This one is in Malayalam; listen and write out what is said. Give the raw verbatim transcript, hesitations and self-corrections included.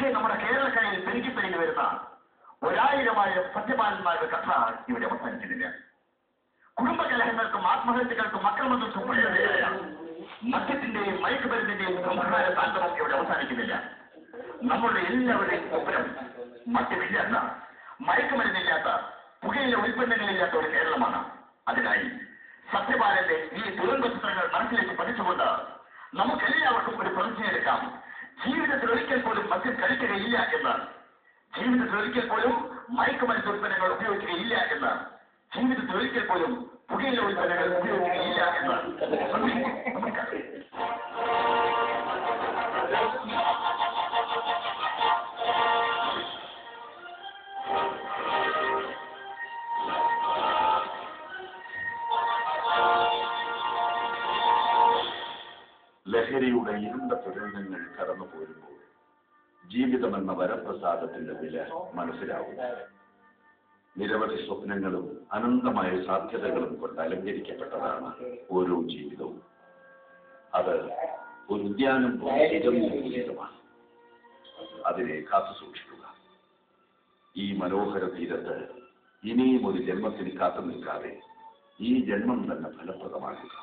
പക്ഷേ നമ്മുടെ കേരളക്കരയിൽ പെരുകിപ്പെരുകി വരുന്ന ഒരായിരമായിരം സത്യപാലന്മാരുടെ കഥ ഇവിടെ അവസാനിക്കുന്നില്ല. കുടുംബകലഹങ്ങൾക്കും ആത്മഹത്യകൾക്കും അക്രമങ്ങൾക്കും ഉടനടിയായ മദ്യത്തിന്റെയും മയക്കുമരുന്നിന്റെയും സംഹാര താണ്ഡവം ഇവിടെ അവസാനിക്കുന്നില്ല. നമ്മളുടെ എല്ലാവരുടെയും ഒപ്പരം മദ്യമില്ലാത്ത, മയക്കുമരുന്നില്ലാത്ത, പുകയിലെ ഉൽപ്പന്നങ്ങളില്ലാത്ത ഒരു കേരളമാണ്. അതിനായി സത്യപാലന്റെ ഈ ദുരന്ത ചിത്രങ്ങൾ മനസ്സിലേക്ക് പതിച്ചുകൊണ്ട് നമുക്കെല്ലാവർക്കും ഒരു പ്രതിജ്ഞയെടുക്കാം. ജീവിതത്തിൽ ഒരിക്കൽ പോലും മദ്യം കഴിക്കുകയില്ല എന്ന്, ജീവിതത്തിൽ ഒരിക്കൽ പോലും മയക്കുമരുന്ന് ഉൽപ്പന്നങ്ങൾ ഉപയോഗിക്കുകയില്ല എന്ന്, ജീവിതത്തിൽ ഒരിക്കൽ പോലും പുകയില ഉൽപ്പന്നങ്ങൾ ഉപയോഗിക്കുകയില്ല എന്ന് നമുക്ക് ലഹരിയുടെ ഇരുണ്ട തുരങ്കങ്ങൾ കടന്നു പോരുമ്പോൾ ജീവിതമെന്ന വരപ്രസാദത്തിന്റെ വില മനസ്സിലാവും. നിരവധി സ്വപ്നങ്ങളും അനന്തമായ സാധ്യതകളും കൊണ്ട് അലങ്കരിക്കപ്പെട്ടതാണ് ഓരോ ജീവിതവും. അത് ഒരു ഉദ്യാനം പോലെ ചിരമൂലിതമാണ്. അതിനെ കാത്തു സൂക്ഷിക്കുക. ഈ മനോഹര തീരത്ത് ഇനിയും ഒരു ജന്മത്തിന് കാത്തു നിൽക്കാതെ ഈ ജന്മം തന്നെ ഫലപ്രദമാക്കുക.